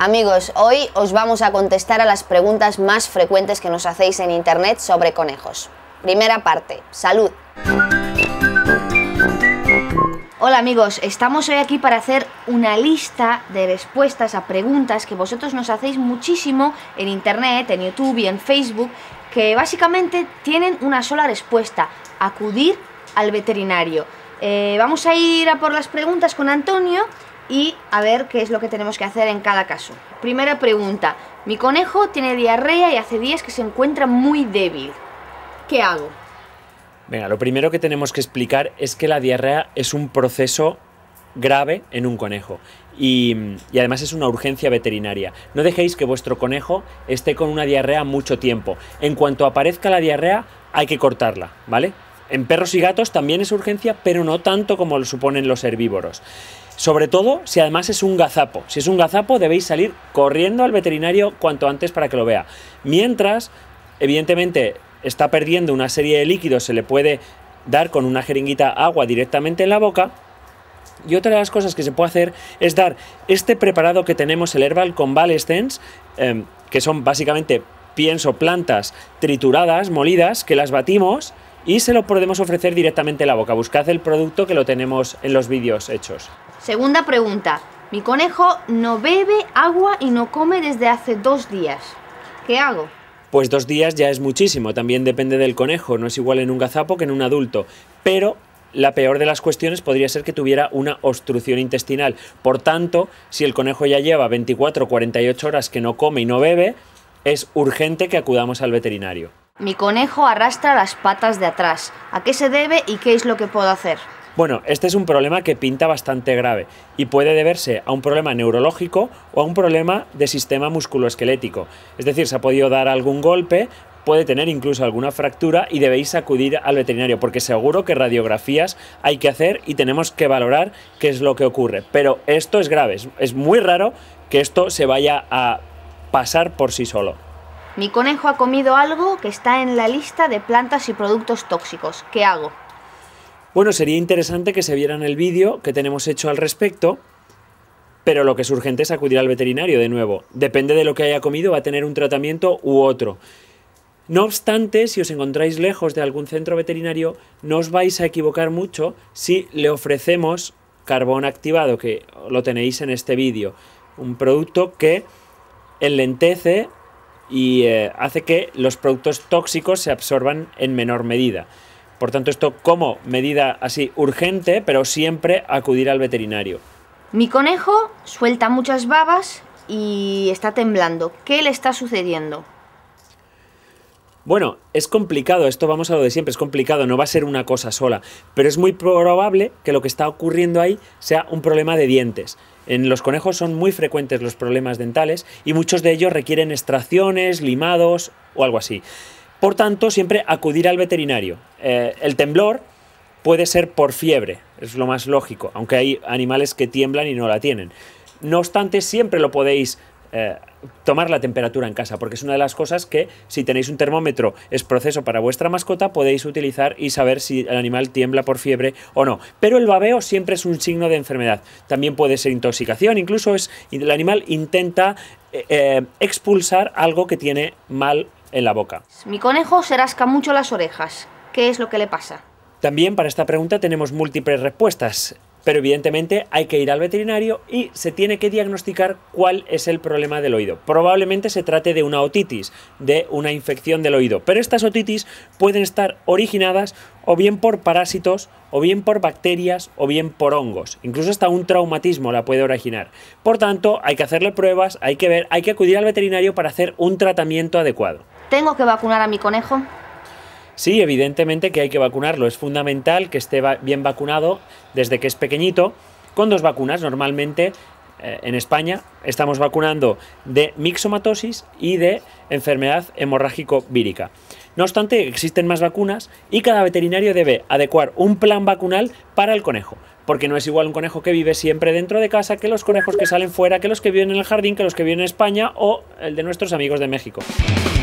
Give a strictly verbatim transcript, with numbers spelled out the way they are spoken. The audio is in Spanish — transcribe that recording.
Amigos, hoy os vamos a contestar a las preguntas más frecuentes que nos hacéis en internet sobre conejos. Primera parte, salud. Hola amigos, estamos hoy aquí para hacer una lista de respuestas a preguntas que vosotros nos hacéis muchísimo en internet, en YouTube y en Facebook, que básicamente tienen una sola respuesta: acudir al veterinario. Eh, vamos a ir a por las preguntas con Antonio y a ver qué es lo que tenemos que hacer en cada caso. Primera pregunta: mi conejo tiene diarrea y hace días que se encuentra muy débil. ¿Qué hago? Venga, lo primero que tenemos que explicar es que la diarrea es un proceso grave en un conejo y, y además es una urgencia veterinaria. No dejéis que vuestro conejo esté con una diarrea mucho tiempo. En cuanto aparezca la diarrea, hay que cortarla, ¿vale? En perros y gatos también es urgencia, pero no tanto como lo suponen los herbívoros. Sobre todo si además es un gazapo. Si es un gazapo, debéis salir corriendo al veterinario cuanto antes para que lo vea. Mientras, evidentemente, está perdiendo una serie de líquidos, se le puede dar con una jeringuita agua directamente en la boca. Y otra de las cosas que se puede hacer es dar este preparado que tenemos, el Herbal Convalescence, eh, que son básicamente, pienso, plantas trituradas, molidas, que las batimos y se lo podemos ofrecer directamente en la boca. Buscad el producto, que lo tenemos en los vídeos hechos. Segunda pregunta: mi conejo no bebe agua y no come desde hace dos días. ¿Qué hago? Pues dos días ya es muchísimo, también depende del conejo, no es igual en un gazapo que en un adulto, pero la peor de las cuestiones podría ser que tuviera una obstrucción intestinal. Por tanto, si el conejo ya lleva veinticuatro o cuarenta y ocho horas que no come y no bebe, es urgente que acudamos al veterinario. Mi conejo arrastra las patas de atrás. ¿A qué se debe y qué es lo que puedo hacer? Bueno, este es un problema que pinta bastante grave y puede deberse a un problema neurológico o a un problema de sistema musculoesquelético. Es decir, se ha podido dar algún golpe, puede tener incluso alguna fractura y debéis acudir al veterinario, porque seguro que radiografías hay que hacer y tenemos que valorar qué es lo que ocurre. Pero esto es grave, es muy raro que esto se vaya a pasar por sí solo. Mi conejo ha comido algo que está en la lista de plantas y productos tóxicos. ¿Qué hago? Bueno, sería interesante que se vieran el vídeo que tenemos hecho al respecto, pero lo que es urgente es acudir al veterinario de nuevo. Depende de lo que haya comido, va a tener un tratamiento u otro. No obstante, si os encontráis lejos de algún centro veterinario, no os vais a equivocar mucho si le ofrecemos carbón activado, que lo tenéis en este vídeo. Un producto que enlentece y eh, hace que los productos tóxicos se absorban en menor medida. Por tanto, esto como medida así urgente, pero siempre acudir al veterinario. Mi conejo suelta muchas babas y está temblando. ¿Qué le está sucediendo? Bueno, es complicado, esto vamos a lo de siempre, es complicado, no va a ser una cosa sola, pero es muy probable que lo que está ocurriendo ahí sea un problema de dientes. En los conejos son muy frecuentes los problemas dentales y muchos de ellos requieren extracciones, limados o algo así. Por tanto, siempre acudir al veterinario. Eh, el temblor puede ser por fiebre, es lo más lógico, aunque hay animales que tiemblan y no la tienen. No obstante, siempre lo podéis eh, tomar la temperatura en casa, porque es una de las cosas que, si tenéis un termómetro es proceso para vuestra mascota, podéis utilizar y saber si el animal tiembla por fiebre o no. Pero el babeo siempre es un signo de enfermedad. También puede ser intoxicación, incluso es, el animal intenta eh, eh, expulsar algo que tiene mal en la boca. Mi conejo se rasca mucho las orejas. ¿Qué es lo que le pasa? También para esta pregunta tenemos múltiples respuestas, pero evidentemente hay que ir al veterinario y se tiene que diagnosticar cuál es el problema del oído. Probablemente se trate de una otitis, de una infección del oído, pero estas otitis pueden estar originadas o bien por parásitos, o bien por bacterias, o bien por hongos. Incluso hasta un traumatismo la puede originar. Por tanto, hay que hacerle pruebas, hay que ver, hay que acudir al veterinario para hacer un tratamiento adecuado. ¿Tengo que vacunar a mi conejo? Sí, evidentemente que hay que vacunarlo. Es fundamental que esté bien vacunado desde que es pequeñito, con dos vacunas. Normalmente eh, en España estamos vacunando de mixomatosis y de enfermedad hemorrágico-vírica. No obstante, existen más vacunas y cada veterinario debe adecuar un plan vacunal para el conejo, porque no es igual un conejo que vive siempre dentro de casa que los conejos que salen fuera, que los que viven en el jardín, que los que viven en España o el de nuestros amigos de México.